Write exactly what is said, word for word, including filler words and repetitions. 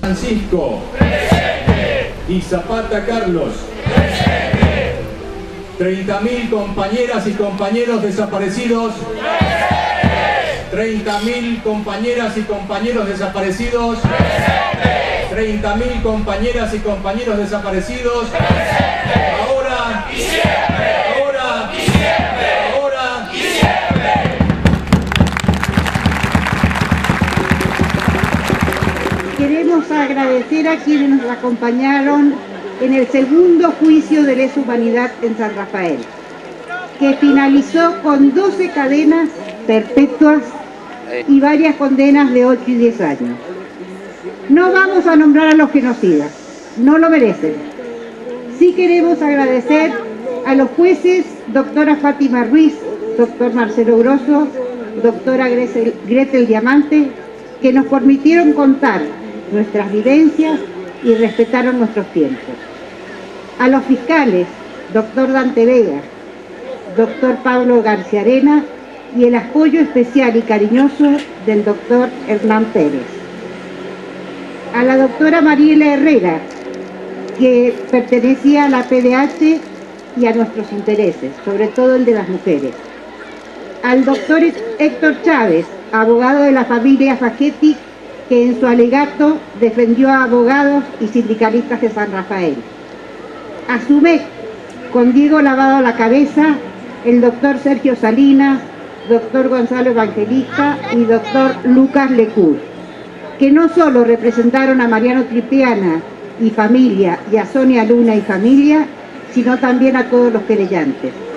Francisco. Presente. Y Zapata Carlos. Presente. treinta mil compañeras y compañeros desaparecidos. Presente. treinta mil compañeras y compañeros desaparecidos. Presente. treinta mil compañeras y compañeros desaparecidos. Presente. Ahora Y siempre. Ahora Y siempre. Ahora Y siempre. Queremos agradecer a quienes nos acompañaron en el segundo juicio de lesa humanidad en San Rafael, que finalizó con doce cadenas perpetuas y varias condenas de ocho y diez años. No vamos a nombrar a los genocidas, no lo merecen. Sí queremos agradecer a los jueces, doctora Fátima Ruiz, doctor Marcelo Grosso, doctora Gretel, Gretel Diamante, que nos permitieron contar nuestras vivencias y respetaron nuestros tiempos. A los fiscales, doctor Dante Vega, doctor Pablo García Arena y el apoyo especial y cariñoso del doctor Hernán Pérez. A la doctora Mariela Herrera, que pertenecía a la P D H y a nuestros intereses, sobre todo el de las mujeres. Al doctor Héctor Chávez, abogado de la familia Fagetti, que en su alegato defendió a abogados y sindicalistas de San Rafael. A su vez, con Diego Lavado a la cabeza, el doctor Sergio Salinas, doctor Gonzalo Evangelista y doctor Lucas Lecur, que no solo representaron a Mariano Tripiana y familia y a Sonia Luna y familia, sino también a todos los querellantes.